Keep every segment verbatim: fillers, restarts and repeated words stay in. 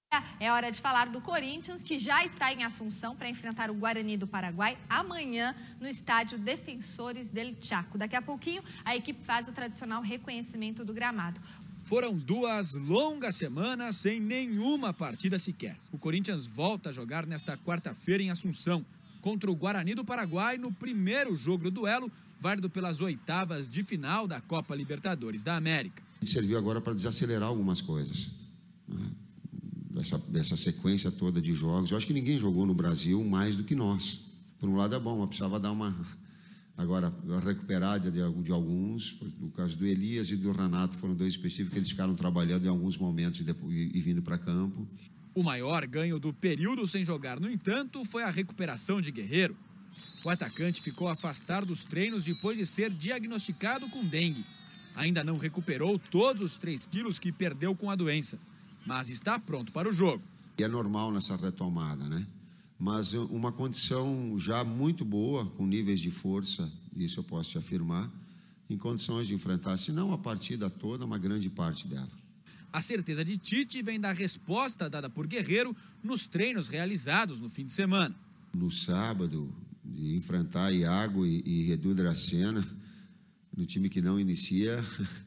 É hora de falar do Corinthians, que já está em Assunção para enfrentar o Guarani do Paraguai amanhã no estádio Defensores del Chaco. Daqui a pouquinho, a equipe faz o tradicional reconhecimento do gramado. Foram duas longas semanas sem nenhuma partida sequer. O Corinthians volta a jogar nesta quarta-feira em Assunção, contra o Guarani do Paraguai, no primeiro jogo do duelo, válido pelas oitavas de final da Copa Libertadores da América. Serviu agora para desacelerar algumas coisas, né? Dessa, dessa sequência toda de jogos. Eu acho que ninguém jogou no Brasil mais do que nós. Por um lado é bom, mas precisava dar uma... Agora, recuperar de, de alguns, no caso do Elias e do Renato, foram dois específicos que eles ficaram trabalhando em alguns momentos e, depois, e, e vindo para campo. O maior ganho do período sem jogar, no entanto, foi a recuperação de Guerreiro. O atacante ficou afastado dos treinos depois de ser diagnosticado com dengue. Ainda não recuperou todos os três quilos que perdeu com a doença, mas está pronto para o jogo. É normal nessa retomada, né? Mas uma condição já muito boa, com níveis de força, isso eu posso te afirmar, em condições de enfrentar, se não a partida toda, uma grande parte dela. A certeza de Tite vem da resposta dada por Guerreiro nos treinos realizados no fim de semana. No sábado, de enfrentar Iago e, e Edu Dracena, no time que não inicia,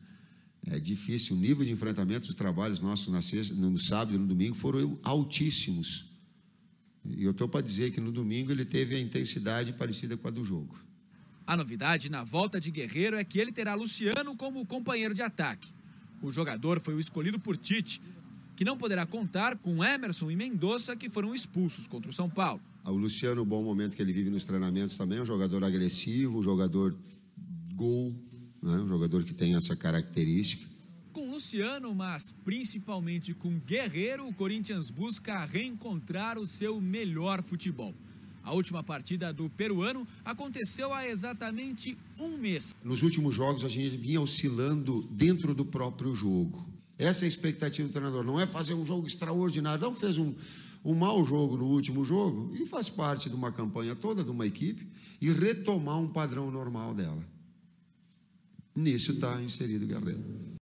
é difícil. O nível de enfrentamento dos trabalhos nossos na sexta, no sábado e no domingo foram altíssimos. E eu estou para dizer que no domingo ele teve a intensidade parecida com a do jogo. A novidade na volta de Guerreiro é que ele terá Luciano como companheiro de ataque. O jogador foi o escolhido por Tite, que não poderá contar com Emerson e Mendonça, que foram expulsos contra o São Paulo. O Luciano, o bom momento que ele vive nos treinamentos também, é um jogador agressivo, um jogador gol, né? Um jogador que tem essa característica. Com Luciano, mas principalmente com Guerreiro, o Corinthians busca reencontrar o seu melhor futebol. A última partida do peruano aconteceu há exatamente um mês. Nos últimos jogos a gente vinha oscilando dentro do próprio jogo. Essa é a expectativa do treinador, não é fazer um jogo extraordinário. Não fez um, um mau jogo no último jogo e faz parte de uma campanha toda de uma equipe e retomar um padrão normal dela. Nisso está inserido o Guerreiro.